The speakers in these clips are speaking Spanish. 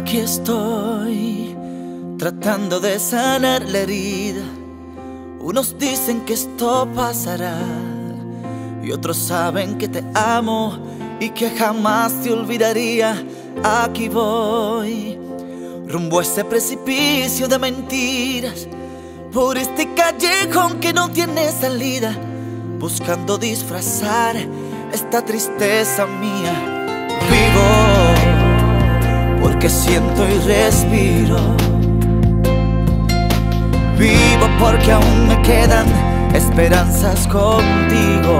Aquí estoy, tratando de sanar la herida. Unos dicen que esto pasará y otros saben que te amo y que jamás te olvidaría. Aquí voy, rumbo a ese precipicio de mentiras, por este callejón que no tiene salida, buscando disfrazar esta tristeza mía. Vivo porque siento y respiro. Vivo porque aún me quedan esperanzas contigo.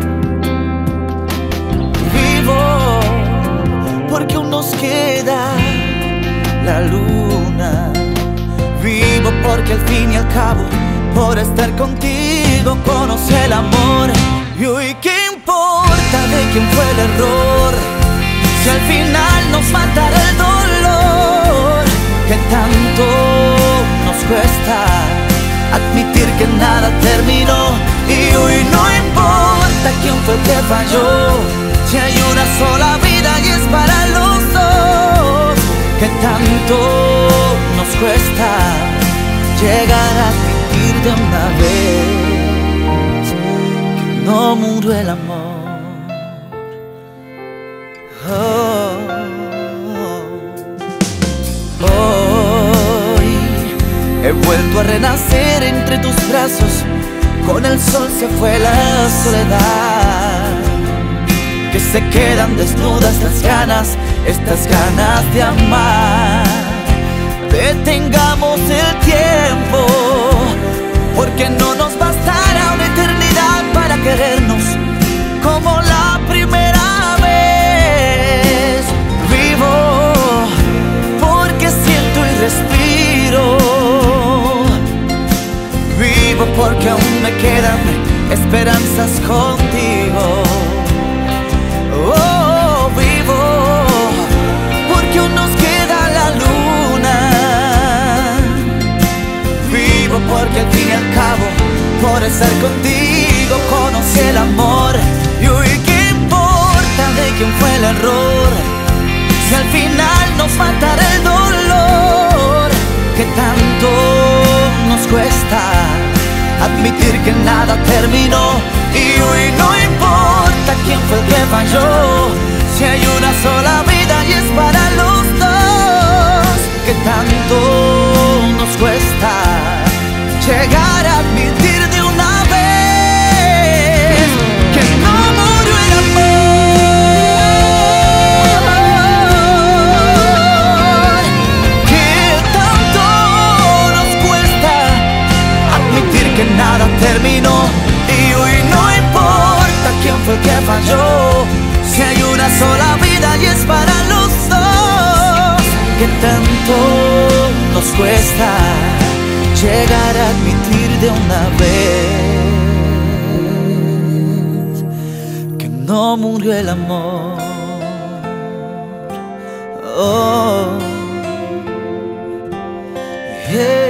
Vivo porque aún nos queda la luna. Vivo porque al fin y al cabo, por estar contigo, conocí el amor. Y hoy, ¿qué importa de quién fue el error? Si al final nos faltará el dolor que tanto nos cuesta admitir que nada terminó. Y hoy no importa quién fue el que falló, si hay una sola vida y es para los dos. Que tanto nos cuesta llegar a admitir de una vez que no murió el amor. Hoy he vuelto a renacer entre tus brazos. Con el sol se fue la soledad, que se quedan desnudas las ganas, estas ganas de amar. Detengamos el tiempo, porque no nos bastará una eternidad para querernos como la primera vez. Vivo porque siento y respiro. Vivo porque aún me quedan esperanzas contigo. Oh, vivo porque aún nos queda la luna. Vivo porque al fin y al cabo, por estar contigo, conocí el amor. Y hoy, ¿qué importa de quién fue el error? Si al final nos faltará el dolor que tanto nos cuesta admitir que nada terminó. Y hoy no importa quién fue el que falló, si hay una sola vida y es para los dos. Que tanto nos cuesta llegar a admitir de una vez que no murió el amor. Que tanto nos cuesta admitir que nada terminó. Y hoy no importa quién fue el que falló, si hay una sola vida y es para los dos. Que tanto nos cuesta llegar a admitir de una vez que no murió el amor. Oh, yeah.